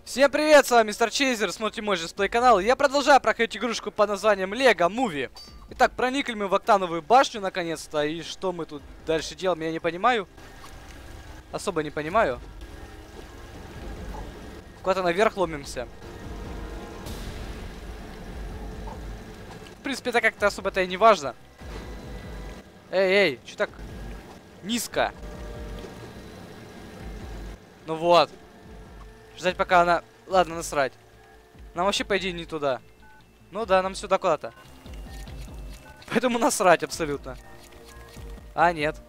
Всем привет, с вами Мистер Чейзер, смотрите мой дисплей канал. Я продолжаю проходить игрушку под названием Lego Movie. Итак, проникли мы в Октановую башню наконец-то. И что мы тут дальше делаем, я не понимаю. Особо не понимаю. Куда-то наверх ломимся. В принципе, это как-то особо-то и не важно. Эй, что так низко? Ну вот. Ждать, пока она... Ладно, насрать. Нам вообще, по идее, не туда. Ну да, нам сюда куда-то. Поэтому насрать абсолютно. А, нет.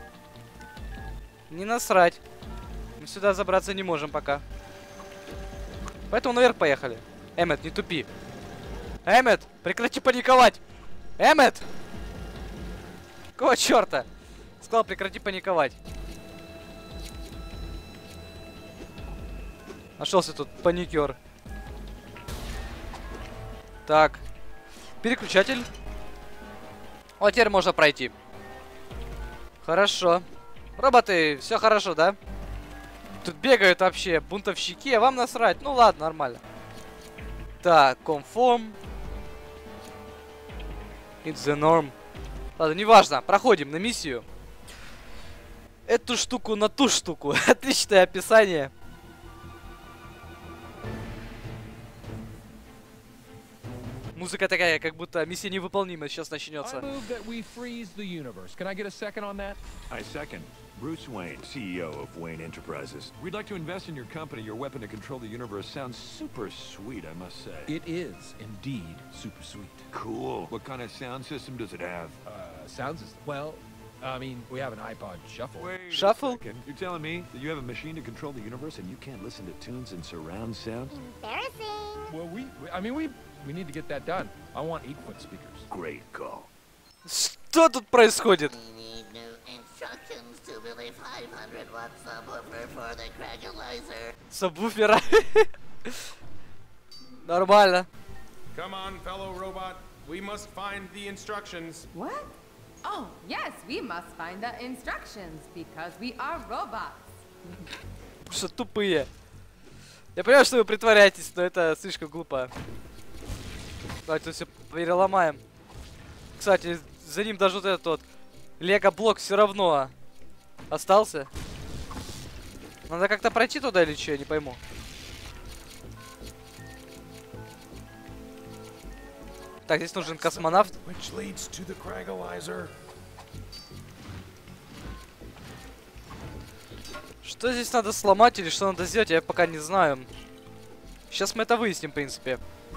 Не насрать. Мы сюда забраться не можем пока. Поэтому наверх поехали. Эммет, не тупи. Эммет, прекрати паниковать. Эммет! Какого черта? Сказал, прекрати паниковать. Нашелся тут паникер. Так. Переключатель. Вот теперь можно пройти. Хорошо. Роботы, все хорошо, да? Тут бегают вообще бунтовщики, а вам насрать. Ну ладно, нормально. Так, конформ. It's the norm. Ладно, неважно. Проходим на миссию. Эту штуку на ту штуку. Отличное описание. Музыка такая, как будто миссия невыполнима сейчас начнется. I second. Bruce Wayne, CEO of Wayne Enterprises. We'd like to invest in your company. Your weapon to control the universe sounds super sweet, I must say. It is indeed super sweet. Cool. What kind of sound system does it have? Sound system. Well, I mean, we have an iPod Shuffle. Wait Shuffle? a second. You're telling me that you have a machine to control the universe and you can't listen to tunes in surround sound? Embarrassing. Well, we need to get that done. I want 8-foot speakers. Great call. Что тут происходит? We need new instructions to build a 500-watt subwoofer for the Cragalizer. Сабвуфера. Нормально. Come on, fellow robot. We must find the instructions. What? Oh, yes, we must find the instructions because we are robots. Что тупые. Я понимаю, что вы притворяетесь, но это слишком глупо. Давайте все переломаем. Кстати, за ним даже вот этот вот лего-блок все равно остался. Надо как-то пройти туда или что, я не пойму. Так, здесь нужен космонавт. Which leads to the Cragalizer. Что здесь надо сломать или что надо сделать, я пока не знаю. Сейчас мы это выясним, в принципе.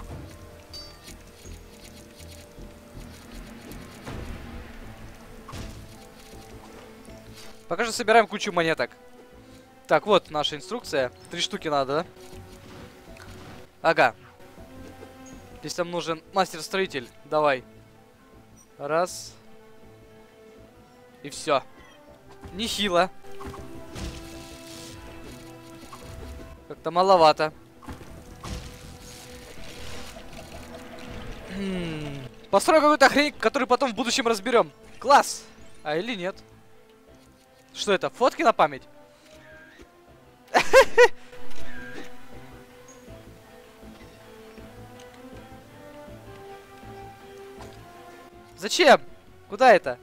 Пока что собираем кучу монеток. Так, вот наша инструкция. 3 штуки надо, да? Ага. Здесь нам нужен мастер-строитель. Давай. Раз. И все. Нехило. Как-то маловато. Построй какую-то хрень, которую потом в будущем разберем. Класс! А или нет? Что это? Фотки на память? Зачем? Куда это?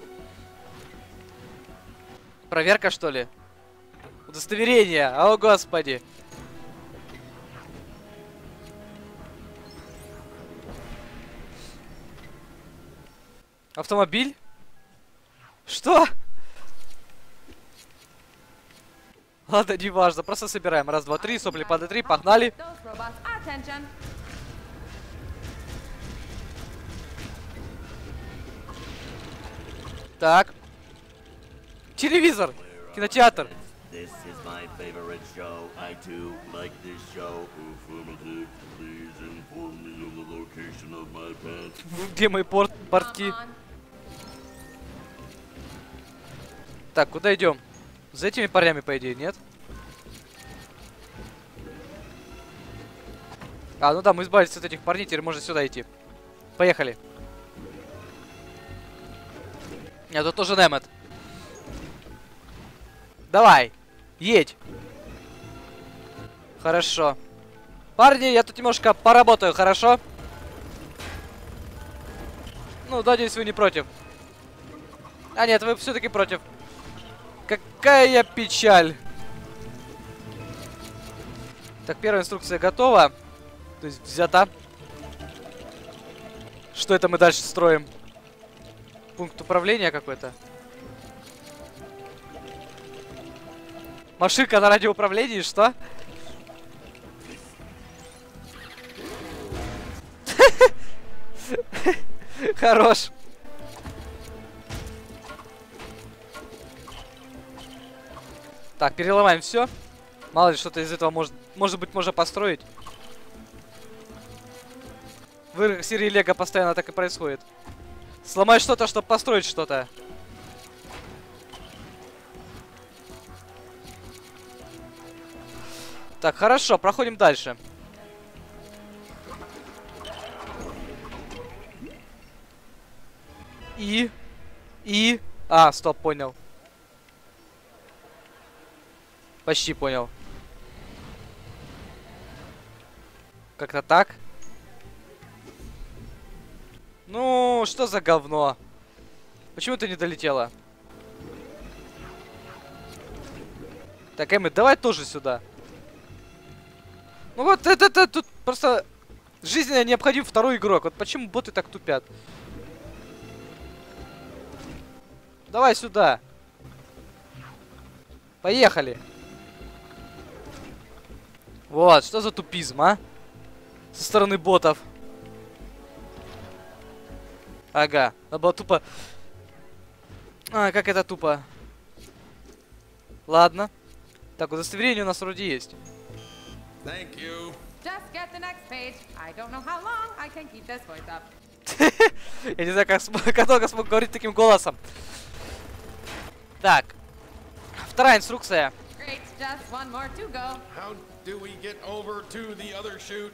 Проверка, что ли? Удостоверение. О, господи. Автомобиль? Что? Ладно, не важно. Просто собираем. Раз, два, три. Сопли, пады, три. Погнали. Так. Телевизор. Кинотеатр. This is my favorite show. I too like this show. Affirmative. Please inform me of the location of my pet. Где мои портки? Так, куда идем? За этими парнями, по идее, нет? А, ну да, мы избавились от этих парней, теперь можно сюда идти. Поехали. А тут тоже Немет. Давай, едь. Хорошо. Парни, я тут немножко поработаю, хорошо? Ну, надеюсь, вы не против. А нет, вы все-таки против. Какая печаль. Так, первая инструкция готова. То есть взята. Что это мы дальше строим? Пункт управления какой-то. Машинка на радиоуправлении, что? Хорош. Так, переломаем все. Мало ли что-то из этого может быть можно построить. В играх серии Лего постоянно так и происходит. Сломай что-то, чтобы построить что-то. Так, хорошо, проходим дальше. А, стоп, понял. Почти понял. Как-то так. Ну, что за говно? Почему ты не долетела? Так, Эмми, давай тоже сюда. Ну вот это тут просто жизненно необходим второй игрок. Вот почему боты так тупят? Давай сюда. Поехали. Вот, что за тупизм, а? Со стороны ботов. Ага, надо было тупо... А, как это тупо? Ладно. Так, удостоверение у нас вроде есть. Thank you. Just get the next page. I don't know how long I can keep this voice up. Я не знаю, как долго смог говорить таким голосом. Так. Вторая инструкция. Great, just one more to go. How do we get over to the other chute?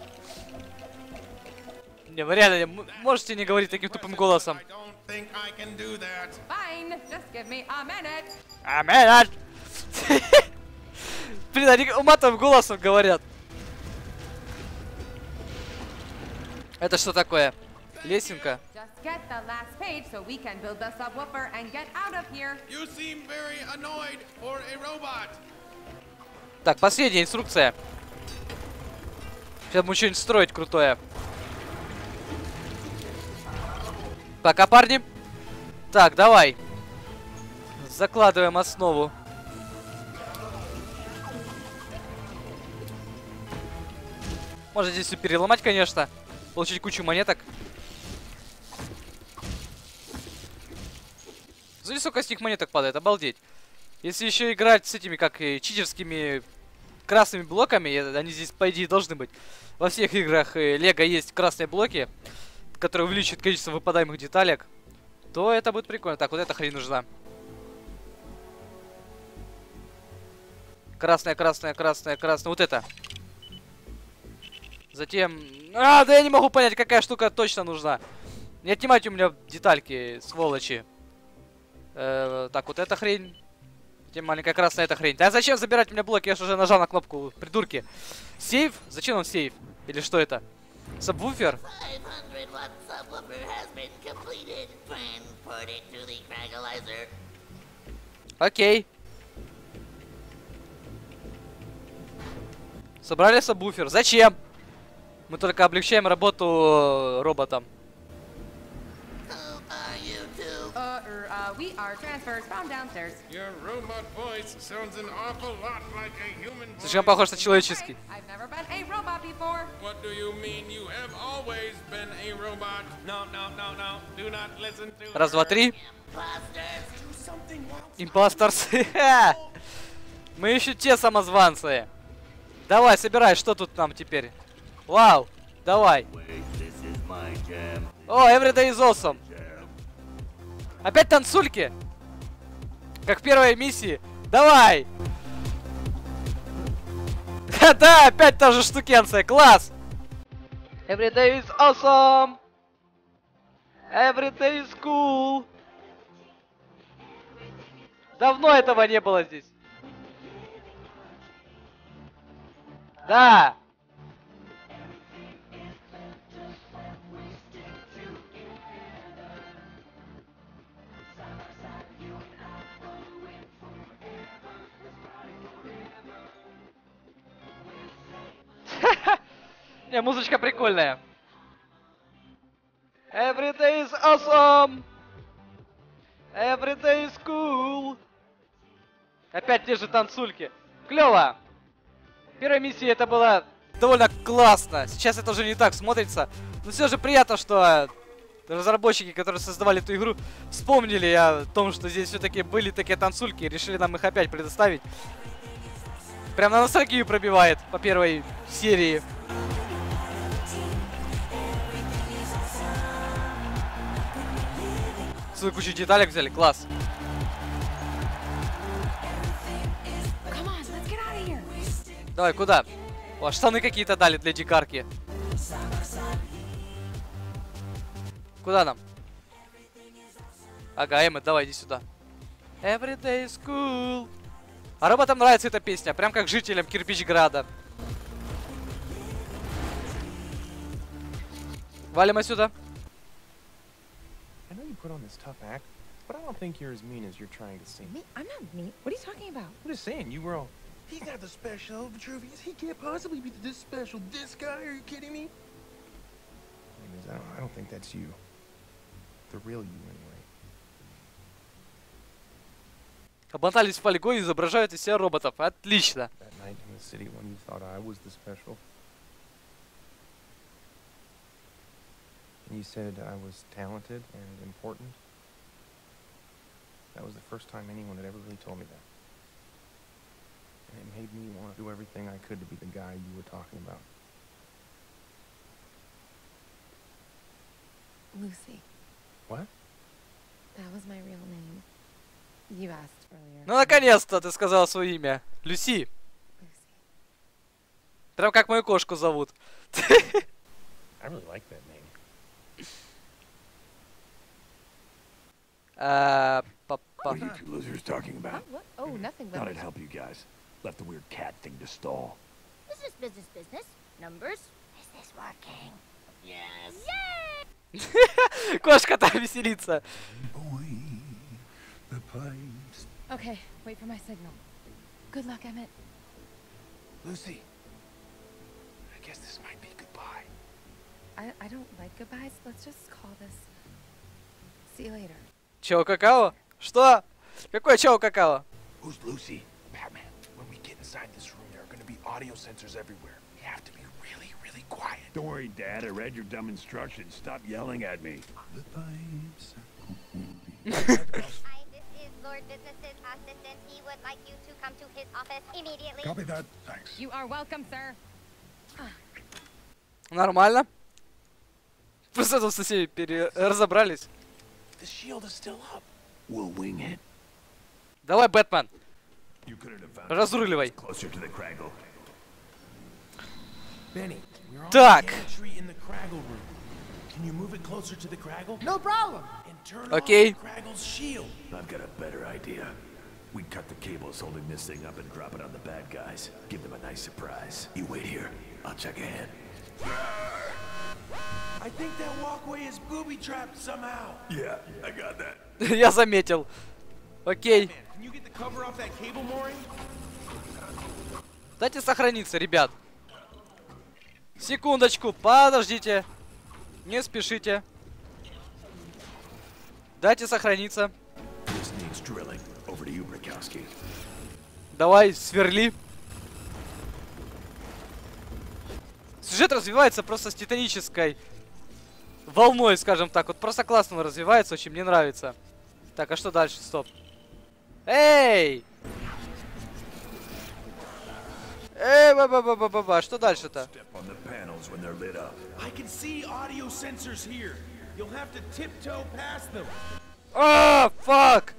Не, вы реально можете не говорить таким тупым голосом. I don't think I can do that. Fine, just give me a minute. Аминат! Блин, они уматовым голосом говорят. Это что такое? Лесенка? Just get the last page so we can build the subwoofer and get out of here. You seem very annoyed for a robot. Так, последняя инструкция. Сейчас будем что-нибудь строить крутое. Пока, парни. Так, давай. Закладываем основу. Можно здесь все переломать, конечно. Получить кучу монеток. Смотри, сколько с них монеток падает, обалдеть. Если еще играть с этими, как и читерскими красными блоками, они здесь, по идее, должны быть. Во всех играх Лего есть красные блоки, которые увеличивают количество выпадаемых деталек, то это будет прикольно. Так, вот эта хрень нужна. Красная, красная, красная, красная. Вот это. Затем... А, да я не могу понять, какая штука точно нужна. Не отнимайте у меня детальки, сволочи. Так, вот эта хрень. Затем маленькая красная эта хрень. Да зачем забирать у меня блоки? Я же уже нажал на кнопку, придурки. Сейф? Зачем нам сейф? Или что это? Сабвуфер? 500-watt subwoofer has been completed. Transport it to the tranquilizer. Окей. Собрали сабвуфер. Зачем? Мы только облегчаем работу роботам. Who are you two? We are transfers from downstairs. Your robot voice sounds an awful lot like a human voice. Слишком похож на человеческий. I've never been a robot before. What do you mean? You have always been a robot. No, no, no, no. Do not listen to Раз, два, her. три. Импасторс. Мы еще те самозванцы. Давай, собирай, что тут нам теперь? Вау, давай. Wait, this is my jam. О, everyday is awesome. Опять танцульки? Как в первой миссии. Давай. Да, опять та же штукенция. Класс. Everyday is awesome. Everyday is cool. Давно этого не было здесь. Да. Не, музычка прикольная. Every day is awesome. Every day is cool. Опять те же танцульки. Клево. Первая миссия это было довольно классно. Сейчас это уже не так смотрится. Но все же приятно, что разработчики, которые создавали эту игру, вспомнили о том, что здесь все-таки были такие танцульки и решили нам их опять предоставить. Прям на ностальгию пробивает по первой серии. Целую кучу деталек взяли, класс. Давай, куда? О, штаны какие-то дали для дикарки. Куда нам? Ага, Эммет, давай, иди сюда. Every day is cool. А роботам нравится эта песня, прям как жителям Кирпичграда. Валим отсюда. I know you put on this tough act, but I don't think you're as mean as you're trying to seem. Me? I'm not mean. What are you talking about? I'm just saying, you were all... He's not the special Vitruvius. He can't possibly be this special. This guy? Are you kidding me? Anyways, I don't think that's you. The real you, anyway. Обмотались в полигоне и изображают из себя роботов. Отлично. That night in the city when you thought I was the special. And you said I was talented and important. That was the first time anyone had ever really told me that. And it made me want to do everything I could to be the guy you were talking about. Lucy. What? That was my real name. You asked earlier. Ну, наконец-то ты сказала свое имя. Люси. Lucy. Прям как мою кошку зовут. I really like that name. What are you two losers talking Huh? about? What? Oh, nothing. Thought But I'd help you guys. Left the weird cat thing to stall. Business. Numbers? Is this working? Yes. Кошка там веселится. Boy, the pipes. okay. Wait for my signal. Good luck, Emmett. Lucy. I guess this might be goodbye. I don't like goodbyes. Let's just call this. See you later. Чао какао? Что? Какое чао какао? Who's Lucy? Batman, when we get inside this room, there are going to be audio sensors everywhere. We have to be really, really quiet. Don't worry, Dad. I read your dumb instructions. Stop yelling at me. The pipes. Hi, this is Lord Business's assistant. He would like you to come to his office immediately. Copy that. Thanks. You are welcome, sir. Нормально. Просто тут со всеми разобрались. The shield is still up. We'll wing it. Давай, Бэтмен. You couldn't have found Разруливай. closer to the Craggle. Benny, we're on Так. the entry in the Craggle room. Can you move it closer to the Craggle? No problem. And turn Okay. on the Craggle's shield. I've got a better idea. We cut the cables holding this thing up and drop it on the bad guys. Give them a nice surprise. You wait here. I'll check ahead. I think that walkway is booby-trapped somehow. Yeah, I got that. Я заметил. Окей. Man, can you get the cover off that cable mooring? Дайте сохраниться, ребят. Секундочку, подождите. Не спешите. Дайте сохраниться. This needs drilling. Over to you, Brakowski. Давай, сверли. Сюжет развивается просто с титанической волной, скажем так. Вот просто классно он развивается, очень мне нравится. Так, а что дальше? Стоп. Эй! Эй, ба-ба-ба-ба-ба, что дальше-то? Step on the panels when they're lit up. I can see audio sensors here. You'll have to tiptoe past them. А, фак!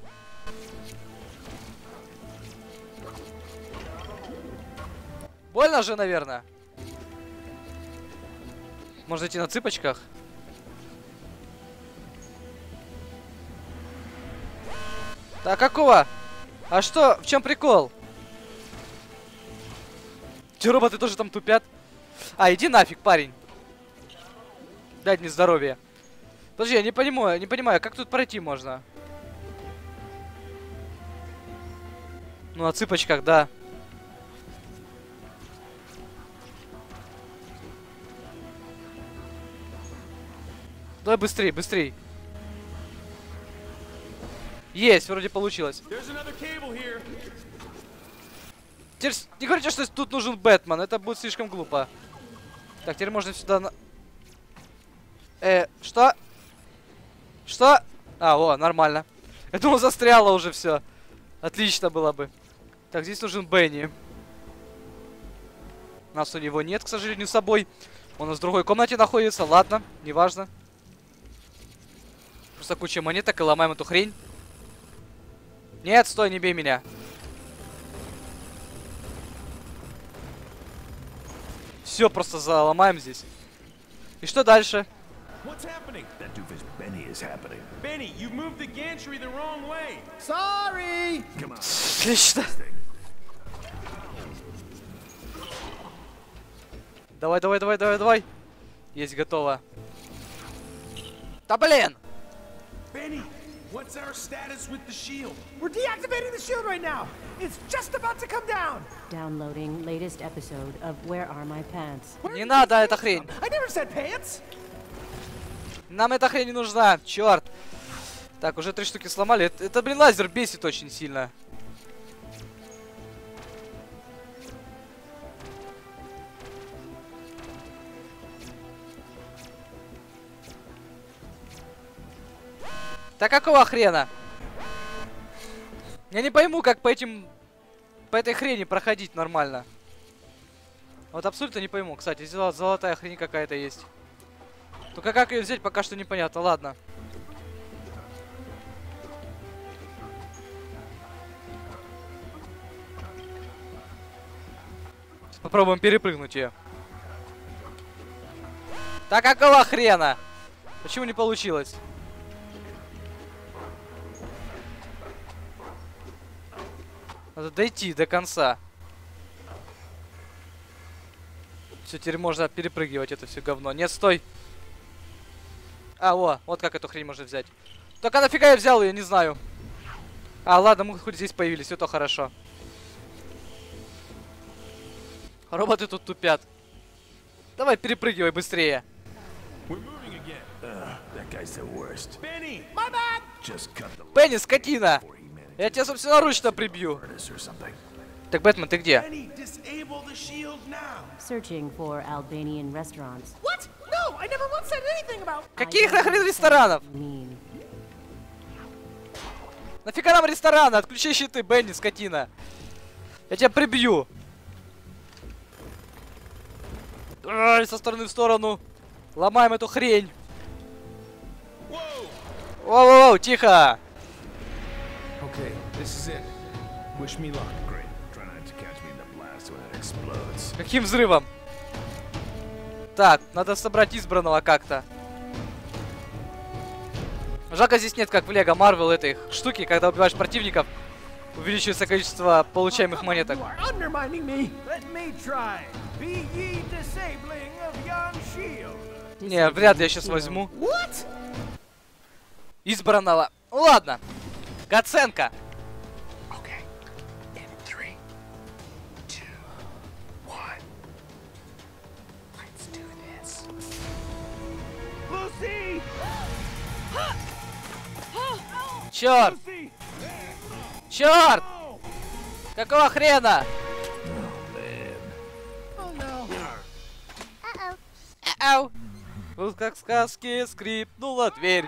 Больно же, наверное. Можно идти на цыпочках. Так, какого? А что? В чем прикол? Те роботы тоже там тупят. А, иди нафиг, парень. Дать мне здоровье. Подожди, я не понимаю, как тут пройти можно? Ну, на цыпочках, да. Давай быстрей, быстрей. Есть, вроде получилось. Теперь не говорите, что тут нужен Бэтмен. Это будет слишком глупо. Так, теперь можно сюда... Что? Что? А, о, нормально. Я думал, застряло уже все. Отлично было бы. Так, здесь нужен Бенни. Нас у него нет, к сожалению, с собой. Он у нас в другой комнате находится. Ладно, неважно. Просто куча монеток и ломаем эту хрень. Нет, стой, не бей меня. Все просто заломаем здесь. И что дальше? What's happening? That doofus Benny is happening. Benny, you moved the gantry the wrong way. Sorry! Come on. Отлично. Давай, давай, давай, давай, давай. Есть, готово. Да блин! Benny, what's our status with the shield? We're deactivating the shield right now. It's just about to come down. Downloading latest episode of Where Are My Pants? Не надо эта хрень. I never said pants. Нам эта хрень не нужна, черт. Так, уже 3 штуки сломали. Это, блин, лазер бесит очень сильно. Да какого хрена? Я не пойму, как по этой хрени проходить нормально. Вот абсолютно не пойму. Кстати, золотая хрень какая-то есть. Только как ее взять, пока что непонятно. Ладно. Попробуем перепрыгнуть ее. Да какого хрена? Почему не получилось? Надо дойти до конца. Все, теперь можно перепрыгивать это все говно. Нет, стой. А, вот как эту хрень можно взять. Только нафига я взял ее, не знаю. А, ладно, мы хоть здесь появились, это хорошо. Роботы тут тупят. Давай, перепрыгивай быстрее. Бенни, скотина! Я тебя собственноручно прибью. Так, Бэтмен, ты где? Searching for Albanian restaurants. What? No, I never once said anything about. Каких нахрен ресторанов? Нафига нам рестораны? Отключи щиты, Бенни, скотина. Я тебя прибью. Ай, со стороны в сторону. Ломаем эту хрень. Воу-воу-воу, тихо. Okay, this is it. Wish me luck. Great. Try not to catch me in the blast when it explodes. Каким взрывом? Так, надо собрать избранного как-то. Жалко, здесь нет, как в Лего Марвел, этой штуки, когда убиваешь противников, увеличивается количество получаемых монеток. Не, вряд ли я сейчас возьму. Избранного. Ладно. Гаценко. Черт! Черт! Какого хрена? Ау! Вот как в сказке скрипнула дверь.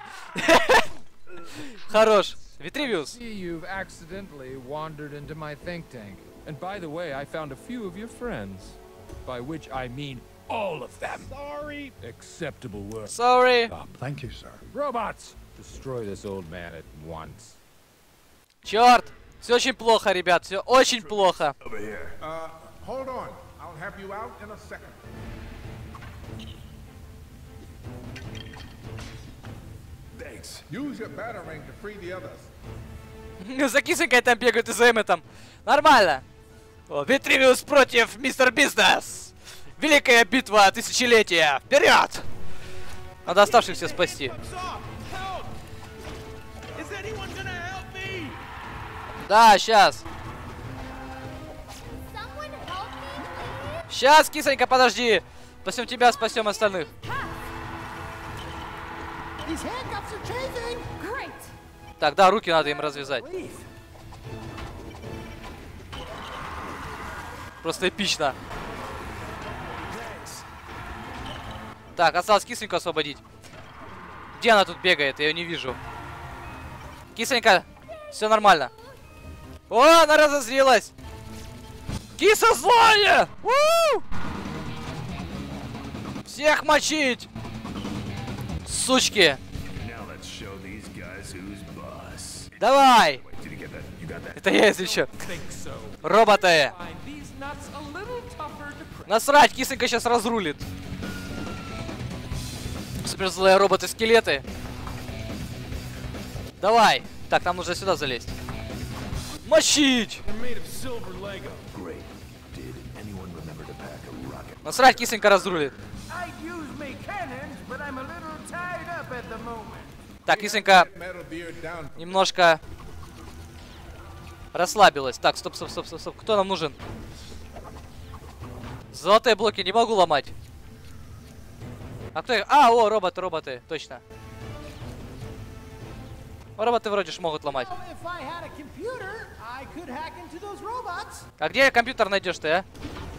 Хорош. Витривиус. You've accidentally wandered into my think tank. And by the way, I found a few of your friends. By which I mean all of them. Sorry. Acceptable work. Sorry. Thank you, sir. Robots! Destroy this old man at once. Черт! Все очень плохо, ребят. Все очень плохо. Hold on. I'll have you out in a second. Thanks. Use your batarang to free the others. За кисонькой там бегают и за Эмметом. Нормально. Витривиус против Мистер Бизнес. Великая битва тысячелетия. Вперед! Надо оставшихся спасти. Да, сейчас. Сейчас, кисонька, подожди. Спасем тебя, спасем остальных. These handcuffs are chafing. Great. Так, да, руки надо им развязать. Просто эпично. Так, осталось кисленьку освободить. Где она тут бегает? Я ее не вижу. Кисленька, все нормально. О, она разозлилась. Киса злая! У! Всех мочить! Сучки! Давай! Это я, если что. Роботы! Насрать, кисленька сейчас разрулит. Суперзлые роботы-скелеты. Давай! Так, нам нужно сюда залезть. Мочить! Насрать, кисленька разрулит. Так, кисленька немножко расслабилась. Так, стоп. Кто нам нужен? Золотые блоки не могу ломать. А кто их? А, о, роботы, точно. Роботы вроде ж могут ломать. А где компьютер найдешь ты, а?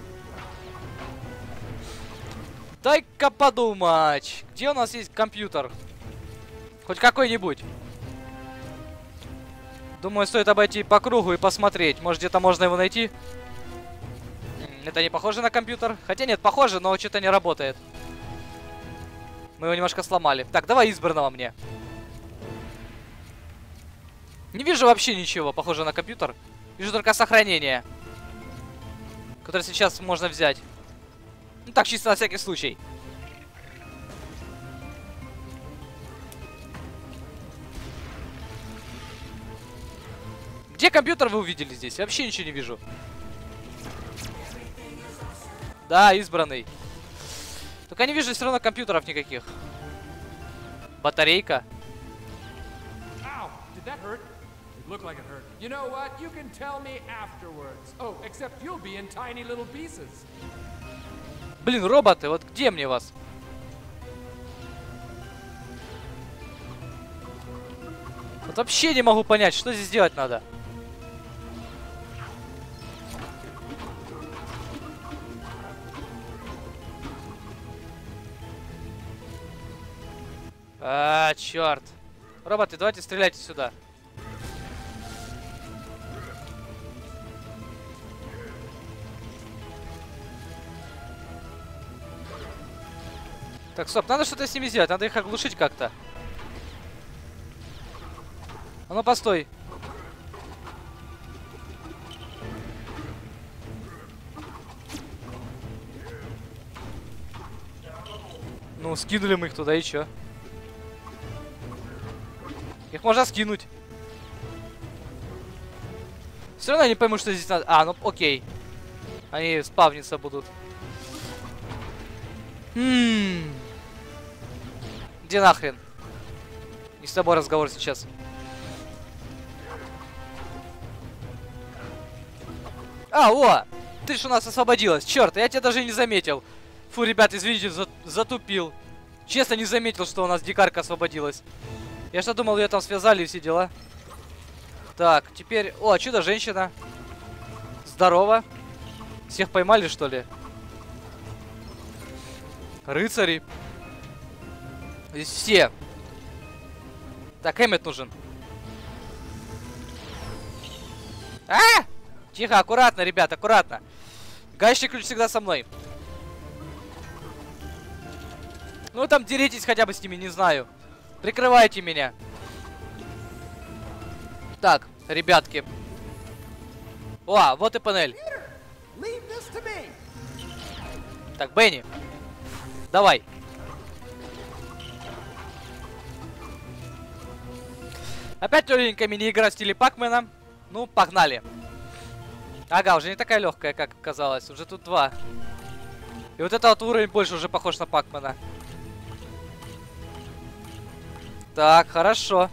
Дай-ка подумать. Где у нас есть компьютер? Хоть какой-нибудь. Думаю, стоит обойти по кругу и посмотреть. Может, где-то можно его найти? Это не похоже на компьютер. Хотя нет, похоже, но что-то не работает. Мы его немножко сломали. Так, давай избранного мне. Не вижу вообще ничего похоже на компьютер. Вижу только сохранение, которое сейчас можно взять. Ну так, чисто на всякий случай. Где компьютер вы увидели здесь? Я вообще ничего не вижу. Да, избранный. Только не вижу все равно компьютеров никаких. Батарейка. Looked like it hurt. You know what? You can tell me afterwards. Oh, except you'll be in tiny little pieces. Блин, роботы, вот где мне вас? Вот вообще не могу понять, что здесь делать надо. А, черт. Роботы, давайте стреляйте сюда. Так, стоп, надо что-то с ними сделать, надо их оглушить как-то. А ну, постой. Ну, скинули мы их туда, и чё? Их можно скинуть. Все равно я не пойму, что здесь надо. А, ну окей. Они спавниться будут. Где нахрен? Не с тобой разговор сейчас. А, о! Ты ж у нас освободилась. Черт, я тебя даже не заметил. Фу, ребят, извините, затупил. Честно, не заметил, что у нас дикарка освободилась. Я что думал, ее там связали и все дела. Так, теперь... О, чудо-женщина. Здорово. Всех поймали, что ли? Рыцари. Здесь все. Так, Эммет нужен. А! Тихо, аккуратно, ребят, аккуратно. Гаечный ключ всегда со мной. Ну там деритесь хотя бы с ними, не знаю. Прикрывайте меня. Так, ребятки. О, вот и панель. Так, Бенни. Давай. Опять легенькая мини-игра в стиле Пакмена. Ну, погнали. Ага, уже не такая легкая, как казалось. Уже тут 2. И вот этот вот уровень больше уже похож на Пакмена. Так, хорошо.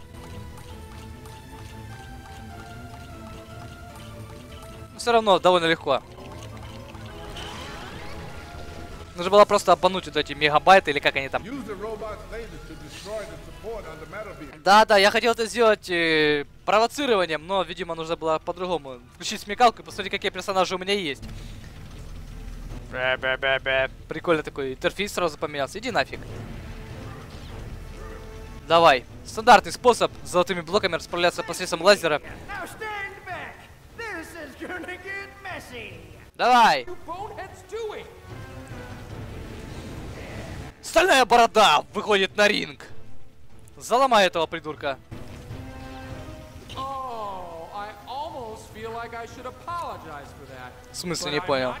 Все равно довольно легко. Нужно было просто обмануть вот эти мегабайты, или как они там. Да, я хотел это сделать провоцированием, но, видимо, нужно было по-другому. Включить смекалку и посмотреть, какие персонажи у меня есть. Прикольно такой интерфейс сразу поменялся. Иди нафиг. Давай. Стандартный способ с золотыми блоками расправляться посредством лазера. Давай. Стальная борода выходит на ринг. Заломай этого придурка. В смысле, не понял.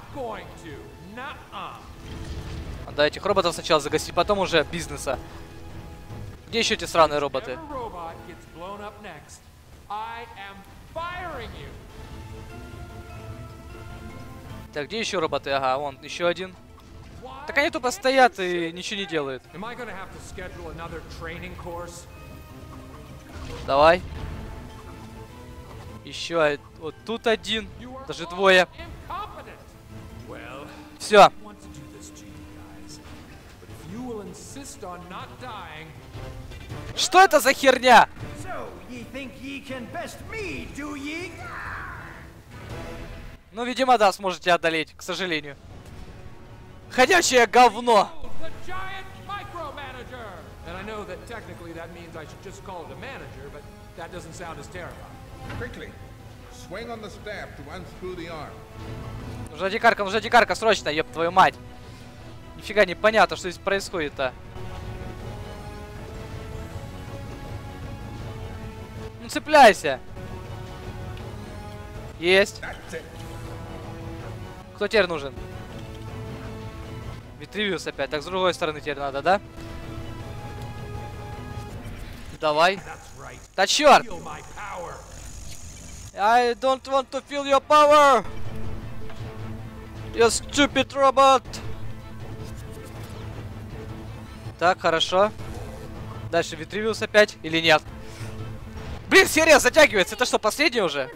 Да, этих роботов сначала загасить, потом уже бизнеса. Где еще эти сраные роботы? Так, где еще роботы? Ага, вон, еще один. Так они тупо стоят и ничего не делают. Давай. Еще вот тут один. Даже двое. Все. Что это за херня? Ну, видимо, да, сможете одолеть, к сожалению. Ходячее говно. Нужна дикарка, срочно, ёб твою мать. Нифига не понятно, что здесь происходит-то. Ну цепляйся. Есть. Кто теперь нужен? Витривиус опять. Так, с другой стороны теперь надо, да? Давай. Да черт! I don't want to feel your power! You stupid robot! Так, хорошо. Дальше Витривиус опять или нет? Блин, серия затягивается. Это что, последний уже?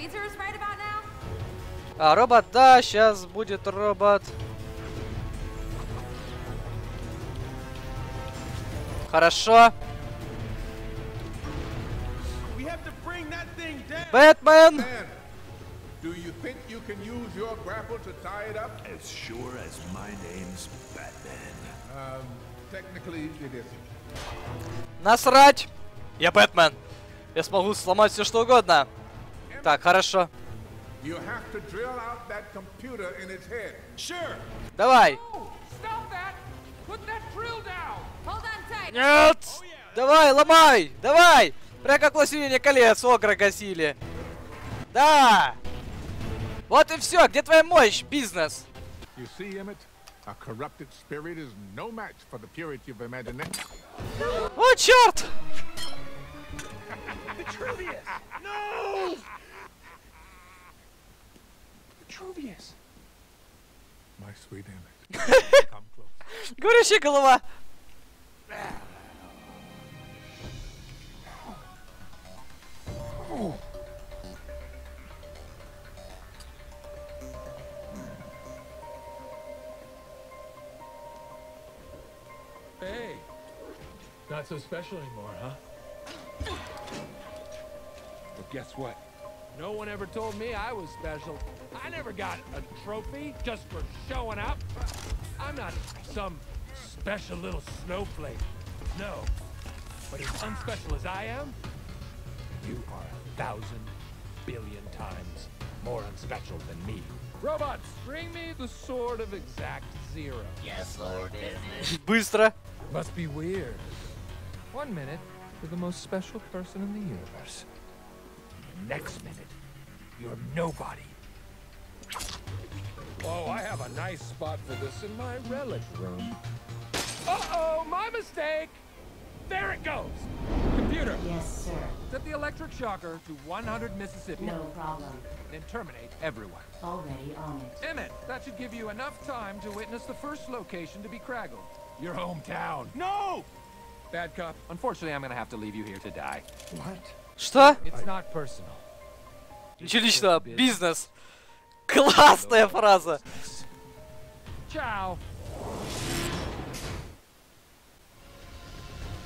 А, робот, да, сейчас будет робот. Хорошо. Бэтмен! Do you think you can use your grapple to tie it up? As sure as my name's Batman. Technically it isn't. Насрать! Я Бэтмен. Я смогу сломать все что угодно. Так, хорошо. You have to drill out that computer in its head. Sure. Давай. Нет! Давай, ломай! Давай! Прям как «Властелине колец» Огра гасили. Да! Вот и все. Где твоя мощь, бизнес? You see, Emmett? A corrupted spirit is no match for the purity of imagination. О, черт! Vitruvius! No! Vitruvius! My sweet Emmett. Come close. Горящая голова. Hey, not so special anymore, huh? But guess what? No one ever told me I was special. I never got a trophy just for showing up. I'm not some special little snowflake. No. But as unspecial as I am, you are 1,000 billion times more unspecial than me. Robots, bring me the sword of exact zero. Yes, Lord Business. Быстро. Must be weird. 1 minute, you're the most special person in the universe. Next minute, you're nobody. Oh, I have a nice spot for this in my relic room. Uh-oh, my mistake! There it goes! Computer! Yes, sir. Set the electric shocker to 100 Mississippi. No problem. Then terminate everyone. Already on it. Emmett, that should give you enough time to witness the first location to be craggled. Your hometown. No! Bad cop. Unfortunately, I'm gonna have to leave you here to die. What? Что? It's not personal. Ничего личного. Бизнес. Классная фраза. Ciao.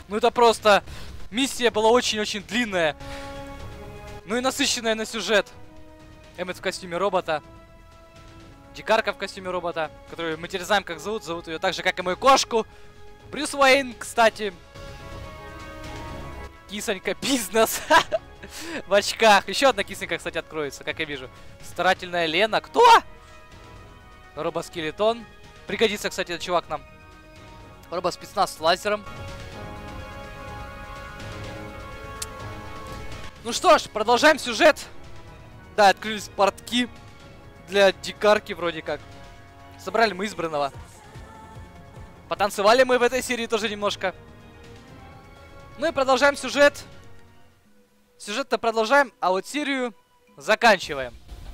Ну это просто... Миссия была очень-очень длинная. Ну и насыщенная на сюжет. Эммет в костюме робота. Дикарка в костюме робота, которую мы теперь знаем, как зовут. Зовут ее так же, как и мою кошку. Брюс Уэйн, кстати. Кисонька, бизнес. В очках. Еще одна кисонька, кстати, откроется, как я вижу. Старательная Лена. Кто? Робоскелетон. Пригодится, кстати, этот чувак нам. Робоспецназ с лазером. Ну что ж, продолжаем сюжет. Да, открылись портки для дикарки вроде как. Собрали мы избранного. Потанцевали мы в этой серии тоже немножко. Ну и продолжаем сюжет. Сюжет-то продолжаем, а вот серию заканчиваем.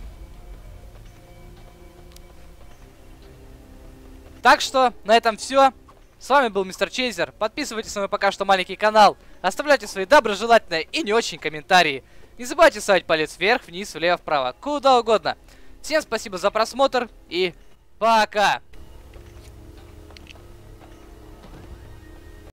Так что на этом все. С вами был Мистер Чейзер. Подписывайтесь на мой пока что маленький канал. Оставляйте свои доброжелательные и не очень комментарии. Не забывайте ставить палец вверх, вниз, влево, вправо. Куда угодно. Всем спасибо за просмотр и пока!